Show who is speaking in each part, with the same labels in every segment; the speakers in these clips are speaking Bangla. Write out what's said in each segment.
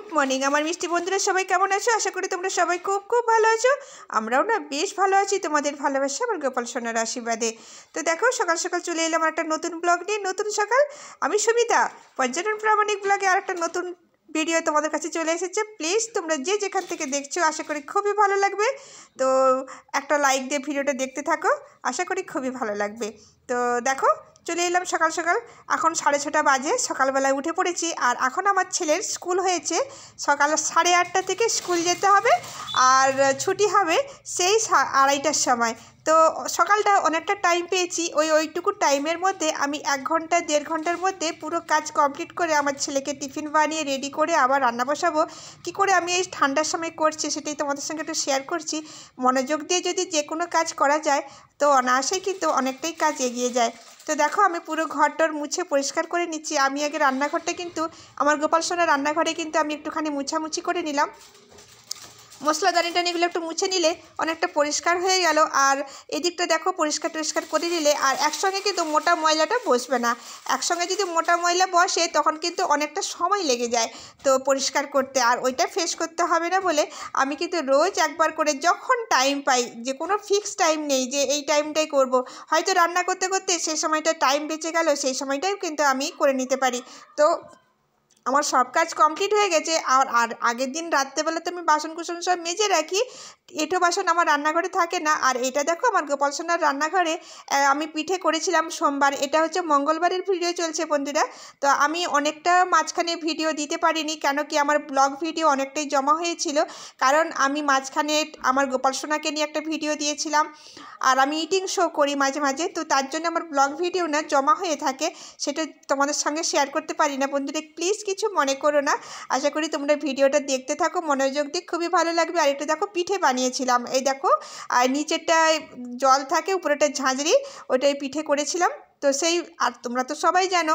Speaker 1: মর্নিং আমার মিষ্টি বন্ধুরা সবাই কেমন আছো? আশা করি তোমরা সবাই খুব খুব ভালো আছো। আমরাও না বেশ ভালো আছি তোমাদের ভালোবাসা আমার গোপাল সোনার আশীর্বাদে। তো দেখো সকাল সকাল চলে এলাম একটা নতুন ব্লগ নিয়ে। নতুন সকাল, আমি সুমিতা পর্যটন প্রামাণিক ব্লগে আর একটা নতুন ভিডিও তোমাদের কাছে চলে এসেছে। প্লিজ তোমরা যে যেখান থেকে দেখছো আশা করি খুবই ভালো লাগবে। তো একটা লাইক দিয়ে ভিডিওটা দেখতে থাকো, আশা করি খুবই ভালো লাগবে। তো দেখো চলে এলাম সকাল সকাল, এখন 6:30 বাজে। সকালবেলায় উঠে পড়েছি আর এখন আমার ছেলের স্কুল হয়েছে। সকাল 8:30 থেকে স্কুল যেতে হবে আর ছুটি হবে সেই 2:30টার সময়। তো সকালটা অনেকটা টাইম পেয়েছি। ওইটুকু টাইমের মধ্যে আমি 1 ঘন্টা 1.5 ঘন্টার মধ্যে পুরো কাজ কমপ্লিট করে আমার ছেলেকে টিফিন বানিয়ে রেডি করে আবার রান্না বসাবো। কী করে আমি এই ঠান্ডার সময় করছি সেটাই তোমাদের সঙ্গে একটু শেয়ার করছি। মনোযোগ দিয়ে যদি যে কোনো কাজ করা যায় তো অনায়াসেই কিন্তু অনেকটাই কাজ এগিয়ে যায়। তো দেখো আমি পুরো ঘরটর মুছে পরিষ্কার করে নিচ্ছি। আমি আগে রান্নাঘরটা কিন্তু আমার গোপাল সোনার রান্নাঘরে কিন্তু আমি একটুখানি মুছামুছি করে নিলাম। মশলাদানি টানিগুলো একটু মুছে নিলে অনেকটা পরিষ্কার হয়ে গেল। আর এদিকটা দেখো পরিষ্কার টরিষ্কার করে নিলে আর একসঙ্গে কিন্তু মোটা ময়লাটা বসবে না। একসঙ্গে যদি মোটা ময়লা বসে তখন কিন্তু অনেকটা সময় লেগে যায় তো পরিষ্কার করতে, আর ওইটা ফেস করতে হবে না বলে আমি কিন্তু রোজ একবার করে যখন টাইম পাই, যে কোনো ফিক্সড টাইম নেই যে এই টাইমটাই করব, হয়তো রান্না করতে করতে সেই সময়টা টাইম বেঁচে গেল, সেই সময়টাই কিন্তু আমি করে নিতে পারি। তো আমার সব কাজ কমপ্লিট হয়ে গেছে। আর আগের দিন রাত্রেবেলা তো আমি বাসনকুসন সব মেজে রাখি, এঁটো বাসন আমার রান্নাঘরে থাকে না। আর এটা দেখো আমার গোপাল সোনার রান্নাঘরে আমি পিঠে করেছিলাম সোমবার। এটা হচ্ছে মঙ্গলবারের ভিডিও চলছে বন্ধুরা। তো আমি অনেকটা মাঝখানে ভিডিও দিতে পারিনি, কেন কি আমার ব্লগ ভিডিও অনেকটাই জমা হয়েছিল। কারণ আমি মাঝখানে আমার গোপাল সোনাকে নিয়ে একটা ভিডিও দিয়েছিলাম আর আমি ইটিং শো করি মাঝে মাঝে, তো তার জন্য আমার ব্লগ ভিডিও না জমা হয়ে থাকে, সেটা তোমাদের সঙ্গে শেয়ার করতে পারি না। বন্ধুরা প্লিজ কিছু মনে করো না, আশা করি তোমরা ভিডিওটা দেখতে থাকো মনোযোগ দিয়ে, খুবই ভালো লাগবে। আর এটা দেখো পিঠে বানিয়েছিলাম, এই দেখো আর নিচেরটায় জল থাকে উপরেটা ঝাঁঝরি, ওটাই পিঠে করেছিলাম। তো সেই, আর তোমরা তো সবাই জানো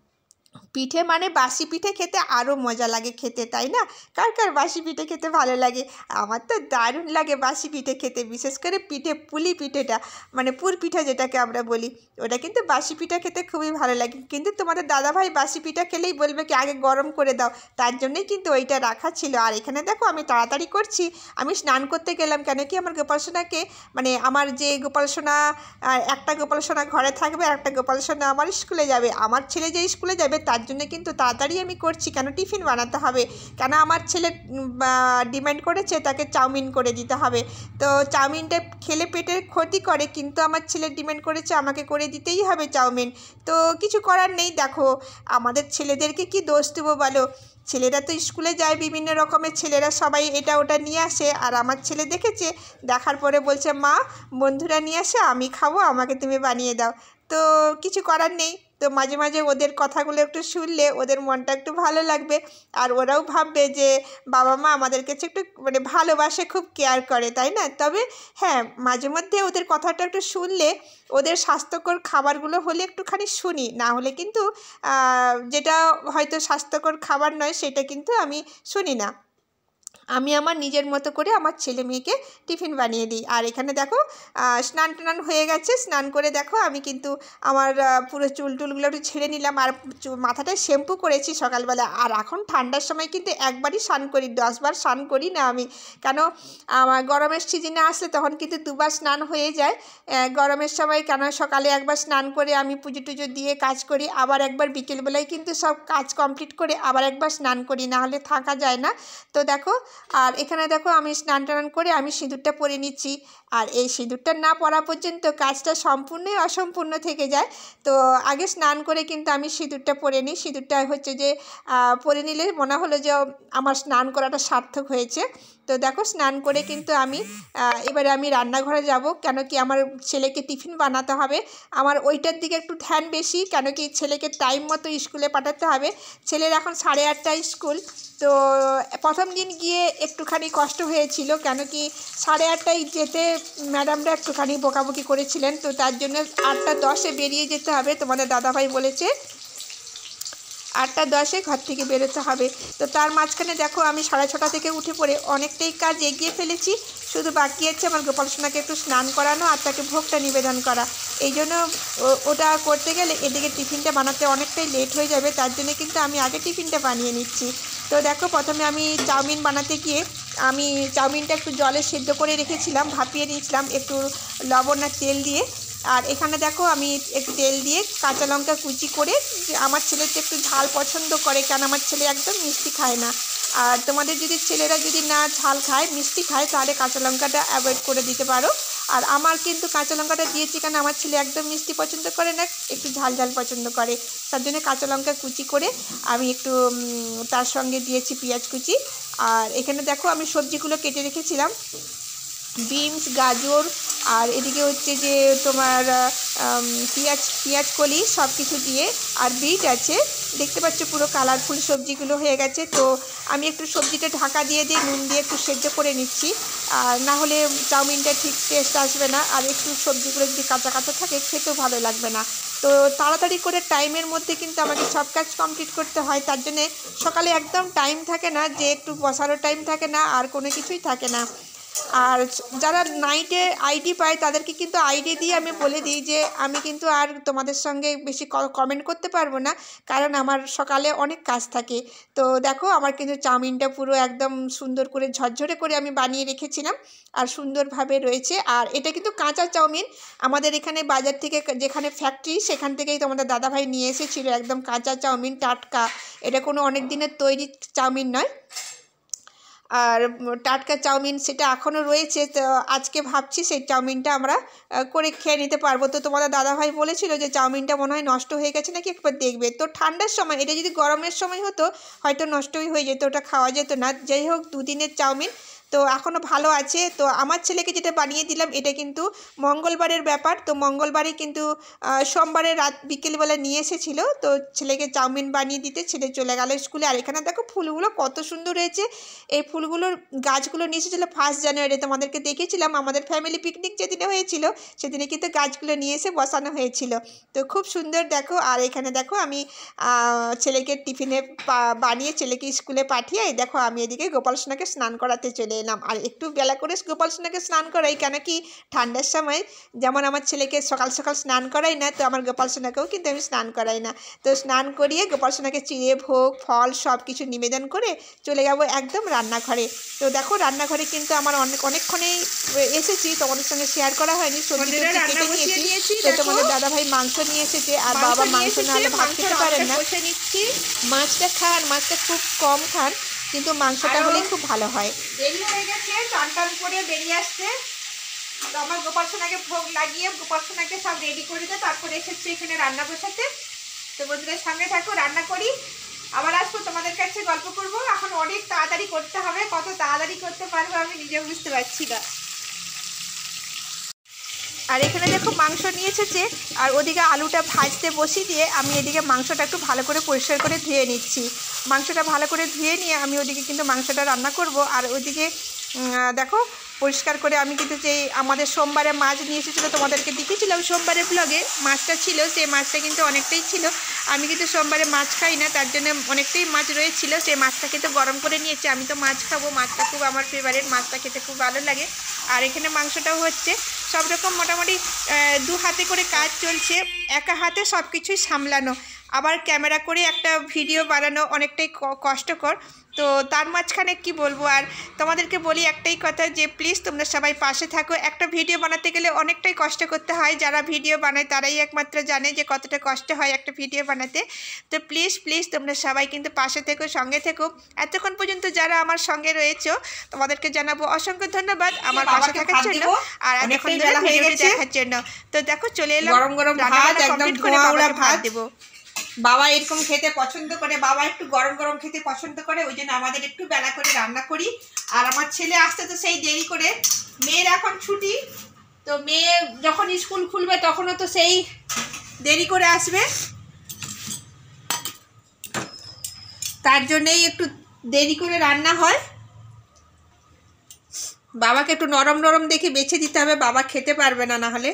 Speaker 1: পিঠে মানে বাসি পিঠে খেতে আরও মজা লাগে খেতে, তাই না? কার কার বাসি পিঠে খেতে ভালো লাগে? আমার তো দারুণ লাগে বাসি পিঠে খেতে, বিশেষ করে পুলি পিঠেটা, মানে পুর পিঠা যেটাকে আমরা বলি, ওটা কিন্তু বাসি পিঠা খেতে খুবই ভালো লাগে। কিন্তু তোমাদের দাদাভাই বাসি পিঠা খেলেই বলবে কি আগে গরম করে দাও, তার জন্যই কিন্তু ওইটা রাখা ছিল। আর এখানে দেখো আমি তাড়াতাড়ি করছি, আমি স্নান করতে গেলাম, কেন কি আমার গোপাল সোনাকে, মানে আমার যে গোপাল সোনা, একটা গোপাল সোনা ঘরে থাকবে আর একটা গোপাল সোনা আমার স্কুলে যাবে। আমার ছেলে যে স্কুলে যাবে তার জন্য কিন্তু তাড়াতাড়ি আমি করছি, কেন টিফিন বানাতে হবে, কেন আমার ছেলে ডিমান্ড করেছে তাকে চাউমিন করে দিতে হবে। তো চাউমিনটা খেলে পেটের ক্ষতি করে, কিন্তু আমার ছেলে ডিমান্ড করেছে আমাকে করে দিতেই হবে চাউমিন। তো কিছু করার নেই। দেখো আমাদের ছেলেদেরকে কি দোষ দেবো বলো? ছেলেরা তো স্কুলে যায়, বিভিন্ন রকমের ছেলেরা সবাই এটা ওটা নিয়ে আসে, আর আমার ছেলে দেখেছে, দেখার পরে বলছে মা বন্ধুরা নিয়ে আসে আমি খাবো, আমাকে তুমি বানিয়ে দাও। তো কিছু করার নেই। তো মাঝে মাঝে ওদের কথাগুলো একটু শুনলে ওদের মনটা একটু ভালো লাগবে, আর ওরাও ভাববে যে বাবা মা আমাদের কাছে একটু মানে ভালোবাসে, খুব কেয়ার করে, তাই না? তবে হ্যাঁ, মাঝে মধ্যে ওদের কথাটা একটু শুনলে, ওদের স্বাস্থ্যকর খাবারগুলো হলে একটুখানি শুনি, না হলে কিন্তু যেটা হয়তো স্বাস্থ্যকর খাবার নয় সেটা কিন্তু আমি শুনি না। আমি আমার নিজের মতো করে আমার ছেলে মেয়েকে টিফিন বানিয়ে দিই। আর এখানে দেখো স্নান টান হয়ে গেছে, স্নান করে দেখো আমি কিন্তু আমার পুরো চুলটুলগুলো একটু ছেড়ে নিলাম, আর মাথাটায় শ্যাম্পু করেছি সকালবেলা। আর এখন ঠান্ডার সময় কিন্তু একবারই স্নান করি, 10 বার স্নান করি না আমি, কেন আমার গরমের সিজনে আসলে তখন কিন্তু 2 বার স্নান হয়ে যায়। গরমের সময় কেন সকালে একবার স্নান করে আমি পুজো টুজো দিয়ে কাজ করি, আবার একবার বিকেলবেলায় কিন্তু সব কাজ কমপ্লিট করে আবার একবার স্নান করি, না হলে থাকা যায় না। তো দেখো, আর এখানে দেখো আমি স্নান টান করে আমি সিঁদুরটা পরে নিচ্ছি। আর এই সিঁদুরটা না পরা পর্যন্ত কাজটা সম্পূর্ণই অসম্পূর্ণ থেকে যায়। তো আগে স্নান করে কিন্তু আমি সিঁদুরটা পরে নিই। সিঁদুরটা হচ্ছে যে পরে নিলে মনে হলো যে আমার স্নান করাটা সার্থক হয়েছে। তো দেখো স্নান করে কিন্তু আমি এবারে আমি রান্নাঘরে যাব, কেন কি আমার ছেলেকে টিফিন বানাতে হবে। আমার ওইটার দিকে একটু ধ্যান বেশি, কেন কি ছেলেকে টাইম মতো স্কুলে পাঠাতে হবে। ছেলের এখন 8:30টায় স্কুল। তো প্রথম দিন গিয়ে একটুখানি কষ্ট হয়েছিল, কেন কি 8:30টায় যেতে ম্যাডামরা একটুখানি বকাবকি করেছিলেন, তো তার জন্য 8:10-এ বেরিয়ে যেতে হবে। তোমাদের দাদাভাই বলেছে 8:10-এ ঘর থেকে বেরোতে হবে। তো তার মাঝখানে দেখো আমি 6:30 থেকে উঠে পড়ে অনেকটাই কাজ এগিয়ে ফেলেছি। শুধু বাকি আছে আমার গোপাল সোনাকে একটু স্নান করানো আর তাকে ভোগটা নিবেদন করা। এই জন্য ওটা করতে গেলে এদিকে টিফিনটা বানাতে অনেকটাই লেট হয়ে যাবে, তার জন্য কিন্তু আমি আগে টিফিনটা বানিয়ে নিচ্ছি। তো দেখো প্রথমে আমি চাউমিন বানাতে গিয়ে আমি চাউমিনটা একটু জলে সেদ্ধ করে রেখেছিলাম, ভাপিয়ে নিয়েছিলাম একটু লবণ আর তেল দিয়ে। আর এখানে দেখো আমি একটু তেল দিয়ে কাঁচা লঙ্কা কুচি করে, আমার ছেলে তো একটু ঝাল পছন্দ করে, কারণ আমার ছেলে একদম মিষ্টি খায় না। আর তোমাদের যদি ছেলেরা যদি না ঝাল খায়, মিষ্টি খায়, তাহলে কাঁচা লঙ্কাটা অ্যাভয়েড করে দিতে পারো। আর আমার কিন্তু কাঁচা লঙ্কাটা দিয়েছি কারণ আমার ছেলে একদম মিষ্টি পছন্দ করে না, একটু ঝাল ঝাল পছন্দ করে, তার জন্য কাঁচা লঙ্কা কুচি করে আমি একটু তার সঙ্গে দিয়েছি পেঁয়াজ কুচি। আর এখানে দেখো আমি সবজিগুলো কেটে রেখেছিলাম, বিনস, গাজর, আর এদিকে হচ্ছে যে তোমার পেঁয়াজ কলি সব কিছু দিয়ে, আর বিট আছে, দেখতে পাচ্ছ পুরো কালারফুল সবজিগুলো হয়ে গেছে। তো আমি একটু সবজিটা ঢাকা দিয়ে নুন দিয়ে একটু সেদ্ধ করে নিচ্ছি, আর না হলে চাউমিনটা ঠিক টেস্ট আসবে না, আর একটু সবজিগুলো যদি কাঁচা কাঁচা থাকে খেতেও ভালো লাগবে না। তো তাড়াতাড়ি করে টাইমের মধ্যে কিন্তু আমাকে সব কাজ কমপ্লিট করতে হয়, তার জন্যে সকালে একদম টাইম থাকে না, যে একটু বসারও টাইম থাকে না, আর কোনো কিছুই থাকে না। আর যারা নাইটে আইডি পায় তাদেরকে কিন্তু আইডি দিয়ে আমি বলে দিই যে আমি কিন্তু আর তোমাদের সঙ্গে বেশি কমেন্ট করতে পারবো না, কারণ আমার সকালে অনেক কাজ থাকে। তো দেখো আমার কিন্তু চাউমিনটা পুরো একদম সুন্দর করে ঝরঝরে করে আমি বানিয়ে রেখেছিলাম, আর সুন্দরভাবে রয়েছে। আর এটা কিন্তু কাঁচা চাউমিন, আমাদের এখানে বাজার থেকে যেখানে ফ্যাক্টরি সেখান থেকেই তোমাদের দাদাভাই নিয়ে এসেছিলো একদম কাঁচা চাউমিন, টাটকা। এটা কোনো অনেক দিনের তৈরি চাউমিন নয়, আর টাটকা চাউমিন সেটা এখনও রয়েছে। তো আজকে ভাবছি সেই চাউমিনটা আমরা করে খেয়ে নিতে পারবো। তো তোমাদের দাদাভাই বলেছিল যে চাউমিনটা মনে হয় নষ্ট হয়ে গেছে নাকি, একবার দেখবে। তো ঠান্ডার সময়, এটা যদি গরমের সময় হতো হয়তো নষ্টই হয়ে যেত, ওটা খাওয়া যেত না। যাই হোক, দুদিনের চাউমিন তো এখনও ভালো আছে। তো আমার ছেলেকে যেটা বানিয়ে দিলাম এটা কিন্তু মঙ্গলবারের ব্যাপার, তো মঙ্গলবারে কিন্তু সোমবারে রাত বিকেলবেলা নিয়ে এসেছিলো, তো ছেলেকে চাউমিন বানিয়ে দিতে ছেলে চলে গেল স্কুলে। আর এখানে দেখো ফুলগুলো কত সুন্দর হয়েছে, এই ফুলগুলোর গাছগুলো নিয়ে এসেছিলো 1 জানুয়ারি, তোমাদেরকে দেখেছিলাম আমাদের ফ্যামিলি পিকনিক যেদিনে হয়েছিল সেদিনে কিন্তু গাছগুলো নিয়ে এসে বসানো হয়েছিল। তো খুব সুন্দর দেখো। আর এখানে দেখো আমি ছেলেকে টিফিনে বানিয়ে ছেলেকে স্কুলে পাঠিয়ে দেখো আমি এদিকে গোপাল সোনাকে স্নান করাতে চলে এলাম। আর একটু বেলা করে গোপাল সোনাকে স্নান করাই, কেন কি ঠান্ডার সময় যেমন আমার ছেলেকে সকাল সকাল স্নান করাই না, তো আমার গোপাল সোনাকেও কিন্তু আমি স্নান করাই না। তো স্নান করিয়ে গোপাল সোনাকে চিড়ে ভোগ ফল সব কিছু নিবেদন করে চলে যাবো একদম রান্নাঘরে। তো দেখো রান্নাঘরে কিন্তু আমার অনেকক্ষণেই এসেছি, তোমাদের সঙ্গে শেয়ার করা হয়নি, সবজি কেটে নিয়েছি। তো তোমাদের দাদাভাই মাংস নিয়ে এসেছে, আর বাবা মাংস না হলে ভাত খেতে পারেন না। মাছটা খান, মাছটা খুব কম খান, কিন্তু মাংসটা হলেই খুব ভালো হয়। দেরি হয়ে গেছে, টান করে বেরিয়ে আসছে। তো আমার গোপাল সোনাকে ভোগ লাগিয়ে গোপাল সোনাকে সব রেডি করে দিয়ে তারপরে এসেছে এখানে রান্না বসাতে। তো বন্ধুদের সামনে থাকো, রান্না করি, আবার আসবো তোমাদের কাছে, গল্প করবো। এখন অনেক তাড়াতাড়ি করতে হবে, কত তাড়াতাড়ি করতে পারবো আমি নিজেও বুঝতে পারছি না। আর এখানে দেখো মাংস নিয়ে এসেছে, আর ওদিকে আলুটা ভাজতে বসিয়ে দিয়ে আমি এদিকে মাংসটা একটু ভালো করে পরিষ্কার করে ধুয়ে নিচ্ছি। মাংসটা ভালো করে ধুয়ে নিয়ে আমি ওদিকে কিন্তু মাংসটা রান্না করব। আর ওইদিকে দেখো পরিষ্কার করে আমি কিন্তু যেই আমাদের সোমবারে মাছ নিয়ে এসেছিলো তোমাদেরকে দেখিয়েছিলাম সোমবারের ব্লগে, মাছটা ছিল, সেই মাছটা কিন্তু অনেকটাই ছিল। আমি কিন্তু সোমবারে মাছ খাই না, তার জন্য অনেকটাই মাছ রয়েছিল, সেই মাছটা কিন্তু গরম করে নিয়েছি। আমি তো মাছ খাবো, মাছটা খুব আমার ফেভারিট, মাছটা খেতে খুব ভালো লাগে। আর এখানে মাংসটাও হচ্ছে, সব রকম মোটামুটি 2 হাতে করে কাজ চলছে, একা হাতে সব কিছুই সামলানো, আবার ক্যামেরা করে একটা ভিডিও বানানো অনেকটাই কষ্টকর। তো তার মাঝখানে কি বলবো, আর তোমাদেরকে বলি একটাই কথা যে প্লিজ তোমরা সবাই পাশে থাকো। একটা ভিডিও বানাতে গেলে অনেকটাই কষ্ট করতে হয়, যারা ভিডিও বানায় তারাই একমাত্র জানে যে কতটা কষ্ট হয় একটা ভিডিও বানাতে। তো প্লিজ প্লিজ তোমরা সবাই কিন্তু পাশে থেকো, সঙ্গে থেকো। এতক্ষণ পর্যন্ত যারা আমার সঙ্গে রয়েছো তোমাদেরকে জানাবো অসংখ্য ধন্যবাদ আমার পাশে থাকার জন্য, আর এতক্ষণ ধরে ভিডিওটি দেখার জন্য। তো দেখো চলে এলাম, গরম গরম ভাত একদম ধোঁয়া ভাত দেবো। বাবা এরকম খেতে পছন্দ করে, বাবা একটু গরম গরম খেতে পছন্দ করে, ওই জন্য আমাদের একটু বেলা করে রান্না করি। আর আমার ছেলে আসতে তো সেই দেরি করে, মেয়ের এখন ছুটি, তো মেয়ে যখন স্কুল খুলবে তখনও তো সেই দেরি করে আসবে, তার জন্যেই একটু দেরি করে রান্না হয়। বাবাকে একটু নরম নরম দেখে বেছে দিতে হবে, বাবা খেতে পারবে না হলে।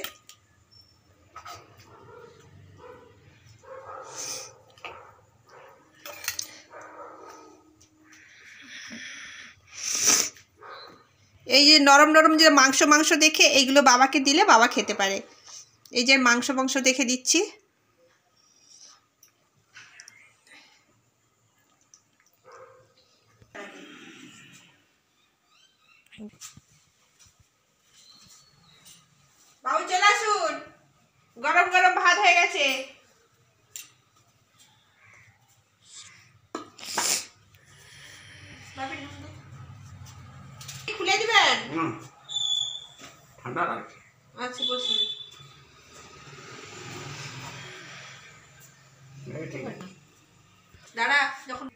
Speaker 1: এই যে নরম নরম যে মাংস দেখে এইগুলো বাবাকে দিলে বাবা খেতে পারে। এই যে মাংস দেখে দিচ্ছি। বাবু চলে আসুন, গরম গরম ভাত হয়ে গেছে। খুলে দিবেন?
Speaker 2: ঠান্ডা লাগছে।
Speaker 1: আচ্ছা বসুন। দাঁড়া, যখন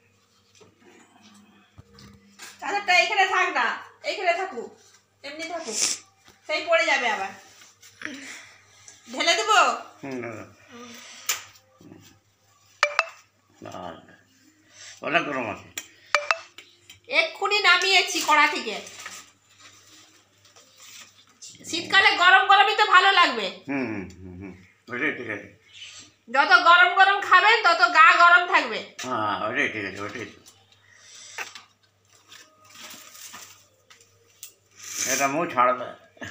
Speaker 1: চাদরটা এইখানে থাক না, এইখানে থাকুক, এমনি থাকুক, সেই পড়ে যাবে আবার। ঢেলে দেবো?
Speaker 2: অনেক গরম আছে।
Speaker 1: এক্ষুনি নামিয়েছি কড়া থেকে। শীতকালে গরম গরমই তো ভালো লাগবে।
Speaker 2: ওইটাই ঠিক আছে।
Speaker 1: যত গরম গরম খাবেন তত গা গরম থাকবে।
Speaker 2: হ্যাঁ ওইটাই ঠিক আছে, ওইটাই। এটা মুখ ছাড়বে।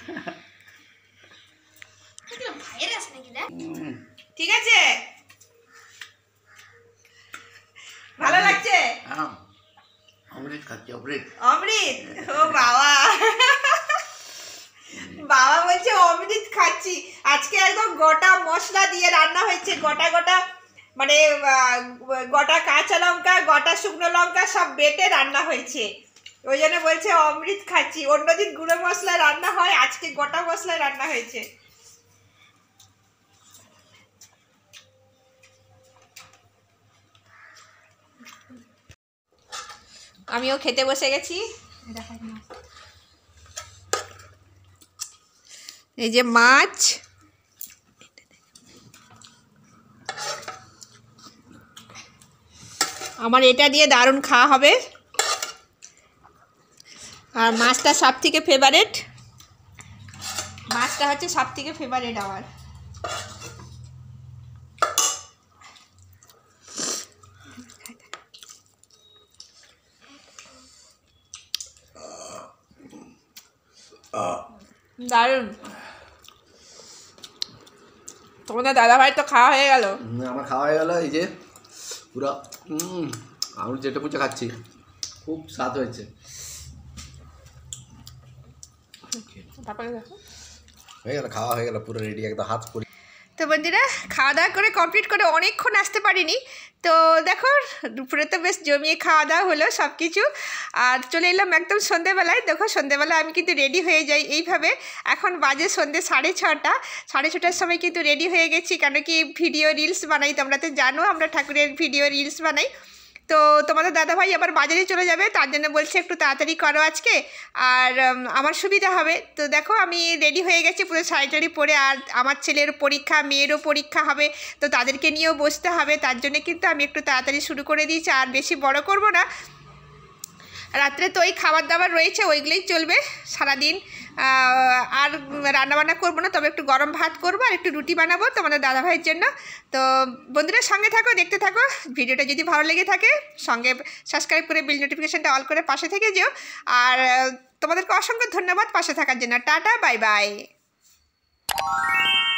Speaker 1: ঠিক আছে, ভালো লাগছে?
Speaker 2: অমৃত খাচ্ছি, অমৃত।
Speaker 1: অমৃত? ও বাবা, বাবা বলছে অমৃত খাচ্ছি। আজকে একদম গোটা মশলা দিয়ে রান্না হয়েছে, গোটা গোটা, মানে গোটা কাঁচা লঙ্কা, গোটা শুকনো লঙ্কা সব বেটে রান্না হয়েছে, ওই জন্য বলছে অমৃত খাচ্ছি। অন্যদিন গুঁড়ো মশলায় রান্না হয়, আজকে গোটা মশলায় রান্না হয়েছে। আমিও খেতে বসে গেছি। এই যে মাছ, আমার এটা দিয়ে দারুণ খাওয়া হবে। আর মাছটা সব থেকে ফেভারিট, মাছটা হচ্ছে সব থেকে ফেভারিট আমার। দারুণ। তোমাদের দাদাভাই তো খাওয়া হয়ে গেল।
Speaker 3: আমার খাওয়া হয়ে গেল। এই যে পুরো আমি যেটা পুচে খাচ্ছি, খুব স্বাদ হয়েছে। হয়ে গেল, খাওয়া হয়ে গেল, পুরো রেডি, একদম হাত পরি।
Speaker 1: তো বন্ধুরা, খাওয়া দাওয়া করে কমপ্লিট করে অনেকক্ষণ আসতে পারিনি। তো দেখো দুপুরে তো বেশ জমিয়ে খাওয়া দাওয়া হলো সব কিছু, আর চলে এলাম একদম সন্ধেবেলায়। দেখো সন্ধেবেলা আমি কিন্তু রেডি হয়ে যাই এইভাবে। এখন বাজে সন্ধে 6:30, 6:30টার সময় কিন্তু রেডি হয়ে গেছি, কেন কি ভিডিও রিলস বানাই, তোমরা তো জানো আমরা ঠাকুরের ভিডিও রিলস বানাই। তো তোমাদের দাদাভাই আবার বাজারে চলে যাবে, তার জন্য বলছে একটু তাড়াতাড়ি করো আজকে, আর আমার সুবিধা হবে। তো দেখো আমি রেডি হয়ে গেছি পুরো শাড়ি পরে, আর আমার ছেলের পরীক্ষা, মেয়েরও পরীক্ষা হবে, তো তাদেরকে নিয়েও বসতে হবে, তার জন্য কিন্তু আমি একটু তাড়াতাড়ি শুরু করে দিয়েছি, আর বেশি বড় করব না। রাত্রে তো ওই খাবার দাবার রয়েছে, ওইগুলোই চলবে সারাদিন। আর রান্নাবান্না করবো না, তবে একটু গরম ভাত করবো আর একটু রুটি বানাবো তোমাদের দাদাভাইয়ের জন্য। তো বন্ধুরা সঙ্গে থাকো, দেখতে থাকো। ভিডিওটা যদি ভালো লেগে থাকে সঙ্গে সাবস্ক্রাইব করে বেল নোটিফিকেশানটা অল করে পাশে থেকে যেও। আর তোমাদেরকে অসংখ্য ধন্যবাদ পাশে থাকার জন্য। Tata, bye by.